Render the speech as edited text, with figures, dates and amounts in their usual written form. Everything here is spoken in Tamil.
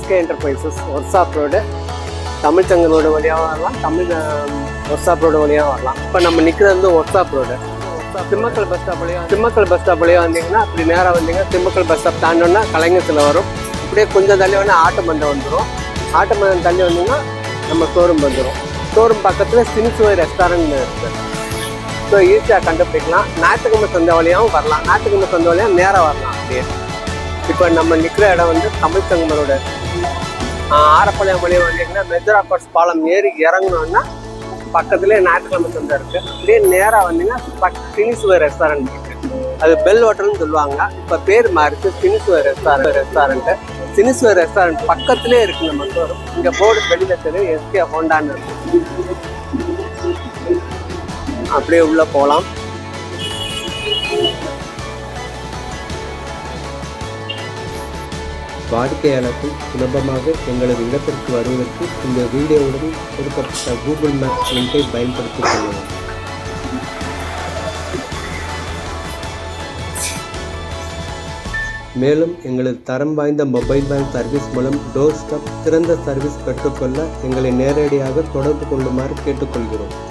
SK enterprises workshop road Tamilsangam road வழியாக வரலாம், ஒர்க்ஷாப் ரோடு வழியாக வரலாம். இப்போ நம்ம நிற்கிறது வந்து workshop road. Thimmakkal bus stop வழியாக வந்தீங்கன்னா அப்படி நேராக வந்தீங்கன்னா திம்மக்கல் பஸ் ஸ்டாப் தாண்டோன்னா கலைஞத்தில் வரும். இப்படியே கொஞ்சம் தள்ளி வேணால் ஆட்டு மந்தம் வந்துடும். ஆட்டு மந்தம் தள்ளி வந்தீங்கன்னா நம்ம ஷோரூம் வந்துடும். ஷோரூம் பக்கத்தில் சினிசுவை ரெஸ்டாரண்ட் இருக்குது. ஸோ ஈஸியாக கண்டுபிடிக்கலாம். ஞாயிற்றுக்கிழமை சந்தை வழியாகவும் வரலாம், ஞாயிற்றுக்கிழமை சந்தை வழியாக நேராக வரலாம். அப்படியே இப்போ நம்ம நிற்கிற இடம் வந்து தமிழ்ச்சங்கம் ரோடு. ஆரப்பாளையம் வழியாக வந்தீங்கன்னா மெஜராப்பர்ஸ் பாலம் ஏறி இறங்கணுன்னா பக்கத்துலேயே ஞாயிற்றுக்கிழமை சந்தை இருக்குது. அப்படியே நேராக வந்தீங்கன்னா சினிசுவை ரெஸ்டாரண்ட் இருக்குது. அது பெல் ஹோட்டல்னு சொல்லுவாங்க. இப்போ பேர் மாறிச்சு சினிசுவை ரெஸ்டாரண்ட்டு. சினிசுவை ரெஸ்டாரண்ட் பக்கத்துலேயே இருக்குது நம்ம ஷோரூம். இங்கே போர்டு வெளியில் தெரியும் எஸ்கே ஹோண்டான்னு இருக்குது. அப்படியே உள்ளே போகலாம். வாடிக்கையாளர்கள் சுலபமாக எங்களது இடத்திற்கு வருவதற்கு இந்த வீடியோவுடன் கொடுக்கப்பட்ட கூகுள் மேப் லிங்கை பயன்படுத்திக் கொள்ளலாம். மேலும் எங்களது தரம் வாய்ந்த மொபைல் பேங்க் சர்வீஸ் மூலம் டோர் ஸ்டெப் சிறந்த சர்வீஸ் பெற்றுக்கொள்ள எங்களை நேரடியாக தொடர்பு கொள்ளுமாறு கேட்டுக்கொள்கிறோம்.